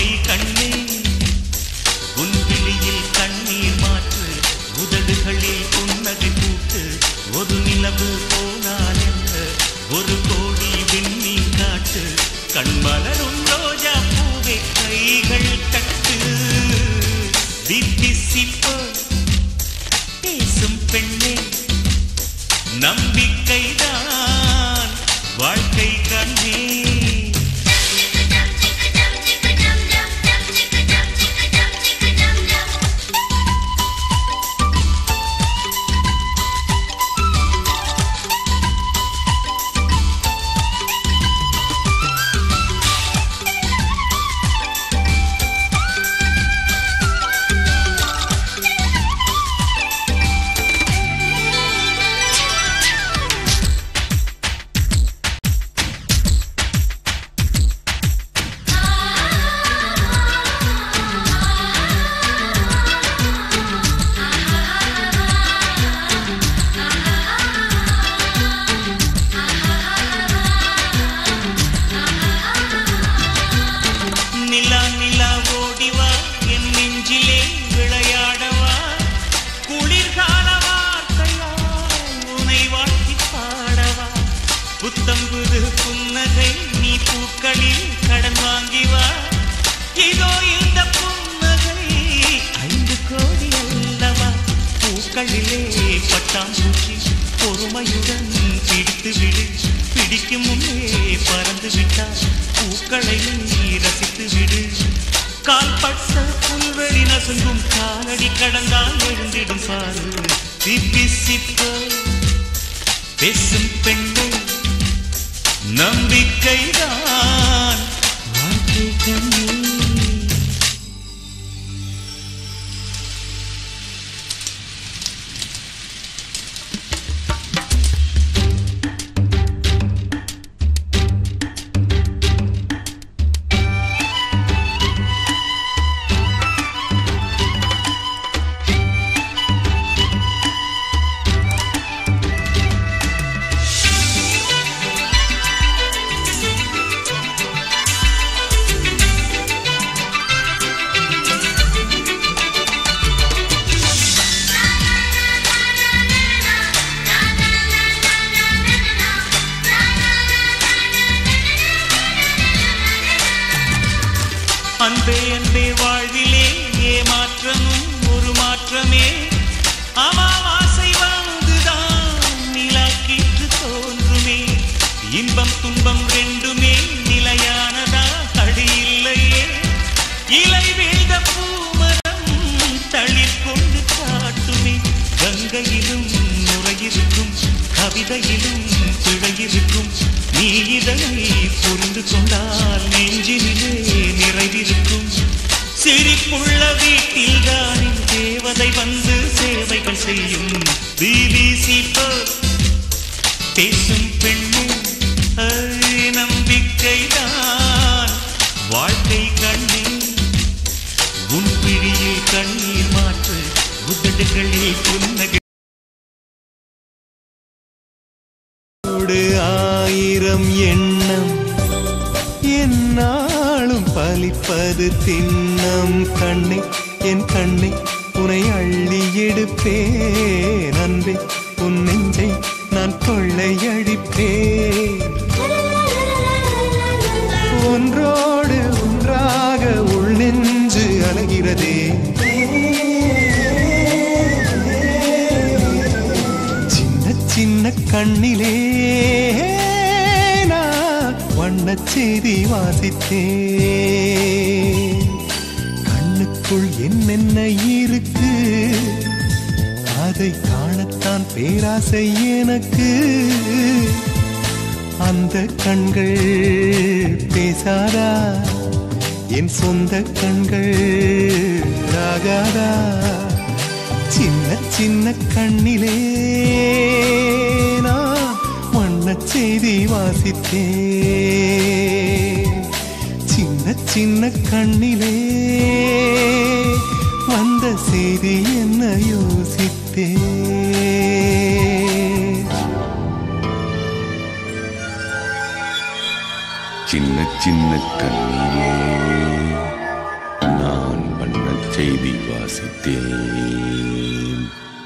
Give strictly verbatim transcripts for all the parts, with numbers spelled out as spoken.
கோடி கண்ணே உன் விழியில் கண்ணீர் மாற்று உதடுகளில் புன்னகை பூட்டு ஒரு நிலவு போனால் என்ன ஒரு கோடி விண்மீன் காட்டு கண்மலரும் ரோஜா பூவை கைகள் தட்டு தித்திசிப்போ பேசும் பெண்ணே நம்பிக்கைதான் வாழ்க்கை கண்ணே புத்தம்புது புன்னகை நீ பூக்களில் கடன் வாங்கி வா இதோ இந்த புன்னகை ஐந்து கோடி அல்லவா பூக்களிலே பட்டாம்பூச்சி பொறுமையுடன் பிடித்து விடு பிடிக்கும் முன்னே பறந்து விட்டால் பூக்களை நீ ரசித்து விடு கால்பட்ட புல்வெளி நசுங்கும் காலடி கடந்தால் எழுந்திடும் பாரு சிப்பி சிப்போ பேசும் பெண்ணே நம்பிக்கைதான் வாழ்க்கை கண்ணே அன்பே அன்பே வாழ்விலே ஏமாற்றமும் ஒரு மாற்றமே அமாவாசை வந்துதான் நிலாக்கீற்று தோன்றுமே இன்பம் துன்பம் ரெண்டுமே நிலையானதா அடி இல்லையே இலை வீழ்ந்த பூமரம் தளிர் கொண்டு காட்டுமே கங்கையிலும் நுரையிருக்கும் கவிதையிலும் பிழையிருக்கும் நீ இதனை புரிந்து கொண்டால் நெஞ்சினிலே நிறைவிருக்கும் சிரிப்புள்ள வீட்டில் தானே தேவதை வந்து சேவைகள் செய்யும் பிபிசி பேசும் பெண்ணு நம்பிக்கைதான் வாழ்க்கை கண்ணே உன் பிடியில் கண்ணீர் மாற்று உதடுகளில் புன்னகை ஆயிரம் எண்ணம் என்னாலும் பலிப்பது திண்ணம் கண்ணே என் கண்ணே உனை அள்ளி எடுப்பேன் அன்பே உன் நெஞ்சை நான் கொள்ளையடிப்பேன் ஒன்றோடு ஒன்றாக உள் நெஞ்சு அலைகிறதே சின்ன சின்ன கண்ணிலே வண்ணச் செய்தி வாசித்தேன் கண்ணுக்குள் என்னென்ன இருக்கு அதை காணத்தான் பேராசை எனக்கு அந்த கண்கள் பேசாதா என் சொந்த கண்கள் ஆகாதா சின்ன சின்ன கண்ணிலே வண்ணச் செய்தி வாசித்தேன் சின்ன சின்ன கண்ணிலே வந்த செய்தி என்ன யோசித்தேன் சின்ன சின்ன கண்ணிலே செய்தி வாசித்தேன்.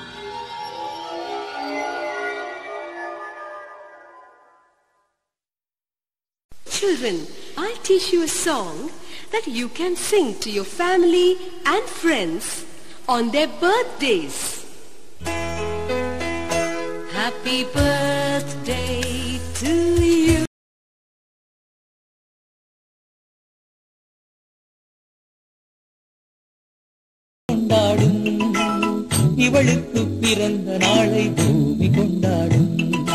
Children, I'll teach you a song that you can sing to your family and friends on their birthdays. Happy birthday to you. கொண்டாடும் இவளுக்கு பிறந்த நாளை பூமி கொண்டாடும்.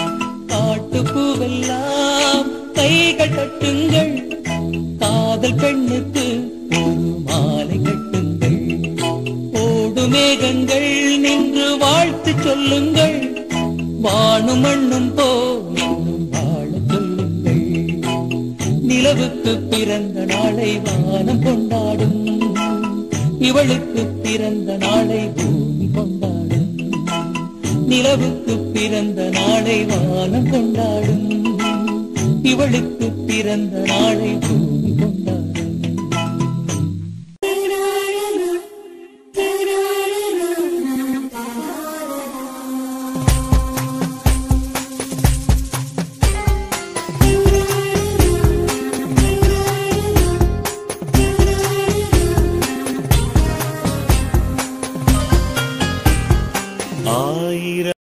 காட்டுப்பூவெல்லாம் கைகள் தட்டுங்கள், காதல் பெண்ணுக்கு ஒரு மாலை கட்டுங்கள். ஓடு மேகங்கள் நின்று வாழ்த்து சொல்லுங்கள், வானும் மண்ணும் போ இன்னும் வாழ சொல்லுங்கள். நிலவுக்கு பிறந்த நாளை வானம் கொண்டாடும், இவளுக்கு பிறந்த நாளை பூமி கொண்டாடும். நிலவுக்கு பிறந்த நாளை வானம் கொண்டாடும், இவளுக்கு பிறந்த நாளை பூமி கொண்டாடும். ஆயிரம்